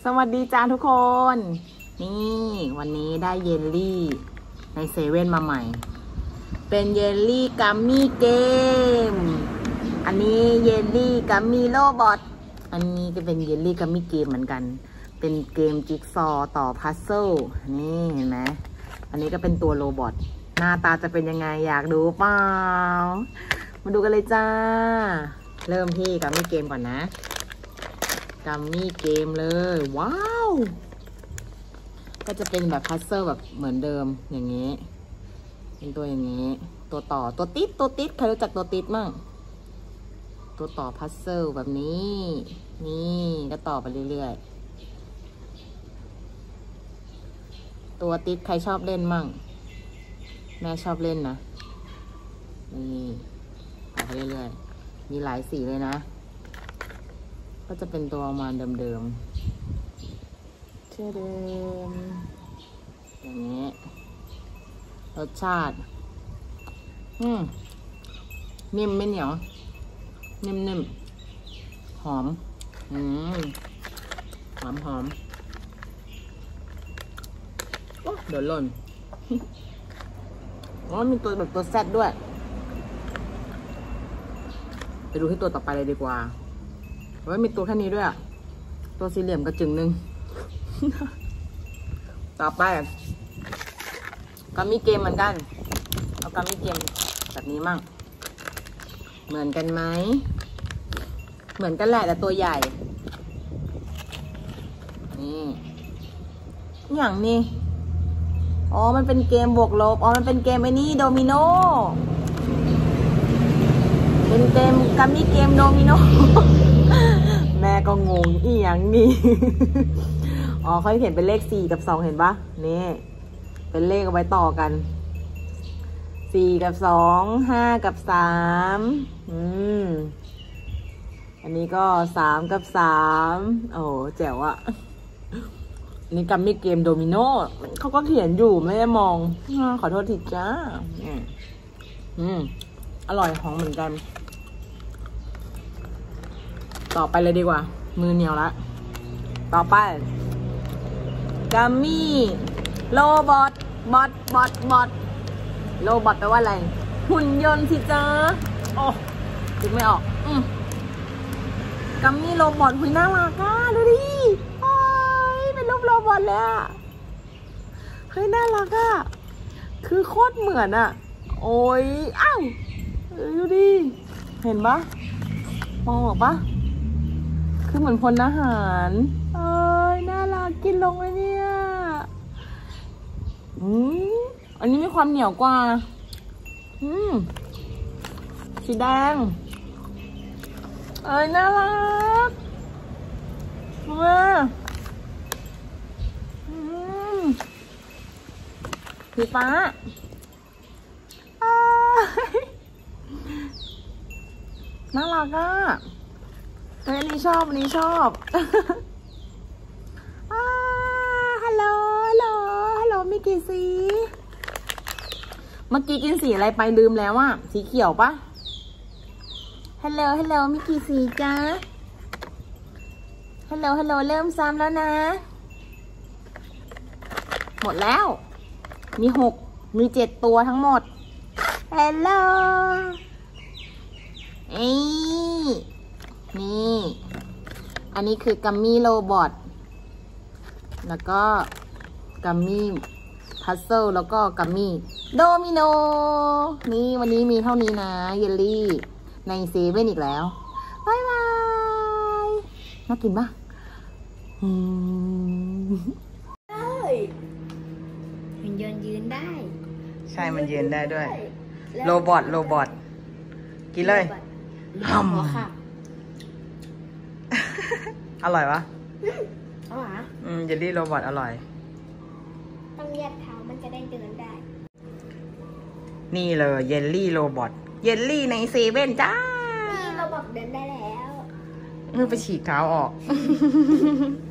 สวัสดีจ้าทุกคน นี่วันนี้ได้เยลลี่ในเซเว่นมาใหม่เป็นเยลลี่กัมมี่เกมอันนี้เยลลี่กัมมี่โรบอทอันนี้ก็เป็นเยลลี่กัมมี่เกมเหมือนกันเป็นเกมจิ๊กซอว์ต่อพัซเซิลนี่เห็นไหมอันนี้ก็เป็นตัวโรบอทหน้าตาจะเป็นยังไงอยากดูเปล่ามาดูกันเลยจ้าเริ่มที่กัมมี่เกมก่อนนะกัมมี่เกมเลยว้าวก็จะเป็นแบบพัซเซิลแบบเหมือนเดิมอย่างนี้เป็นตัวอย่างนี้ตัวต่อตัวติดใครรู้จักตัวติดมั่งตัวต่อพัซเซิลแบบนี้นี่ก็ต่อไปเรื่อยๆตัวติดใครชอบเล่นมั่งแม่ชอบเล่นนะนี่ต่อไปเรื่อยๆมีหลายสีเลยนะก็จะเป็นตัวประมาณเดิมๆเดิมอย่างนี้รสชาตินิ่มไม่เหนียวนิ่มหอมหอมโอ้เดี๋ยวหล่นอ๋อมีตัวแบบตัวแซดด้วยไปดูที่ตัวต่อไปเลยดีกว่าว่ามีตัวแค่นี้ด้วยตัวสี่เหลี่ยมกระจึงหนึ่ง ต่อไปกัมมี่เกมเหมือนกันเอากัมมี่เกมแบบนี้มั่งเหมือนกันไหมเหมือนกันแหละแต่ตัวใหญ่นี่อย่างนี้อ๋อมันเป็นเกมบวกลบอ๋อมันเป็นเกมไอ้นี่โดมิโนเป็นเกมกัมมี่เกมโดมิโน แม่ก็งงอีหยังนี่ อ๋อเขาเห็นเป็นเลข4 กับ 2เห็นปะนี่เป็นเลขเอาไว้ต่อกัน4 กับ 2 5 กับ 3อันนี้ก็3 กับ 3โอ้แจ๋วอะนี่กัมมี่เกมโดมิโนเขาก็เขียนอยู่ไม่ได้มองขอโทษทีจ้าอร่อยของเหมือนกันต่อไปเลยดีกว่ามือเหนียวละต่อไปกัมมี่โรบอทบอทโรบอทแปลว่าอะไรหุ่นยนต์สิจ้าโอ้คิดไม่ออกกัมมี่โรบอทหุ่นน่ารักอ่ะดูดิโอ้ยเป็นรูปโรบอทเลยอ่ะเฮ้ยน่ารักอ่ะคือโคตรเหมือนอ่ะโอ้ยอ้าวดูดิเห็นปะมองออกปะคือเหมือนพลทหารเอ้ยน่ารักกินลงเลยเนี่ยอันนี้มีความเหนียวกว่าสีแดงเอ้ยน่ารักมาสีฟ้าน่ารักอ่ะอันนี้ชอบฮัลโหลมีกี่สีเมื่อกี้กินสีอะไรไปลืมแล้วอ่ะสีเขียวปะฮัลโหลมีกี่สีจ้าฮัลโหลเริ่มซ้ำแล้วนะหมดแล้วมี6 มี 7ตัวทั้งหมดฮัลโหลนี่อันนี้คือกัมมี่โรบอทแล้วก็กัมมี่พัซเซิลแล้วก็กัมมี่โดมิโนนี่วันนี้มีเท่านี้นะเยลลี่ในเซเว่นอีกแล้วบ๊ายบายน่ากินปะมันยืนได้ใช่มันยืนได้ด้วยโรบอทกินเลยอร่อยวะอร่อยเยลลี่โรบอทอร่อยต้องเหยียดเท้ามันจะได้เดินได้นี่เลยเยลลี่โรบอทเยลลี่ในเซเว่นจ้านี่โรบอทเดินได้แล้วไปฉีกเท้าออก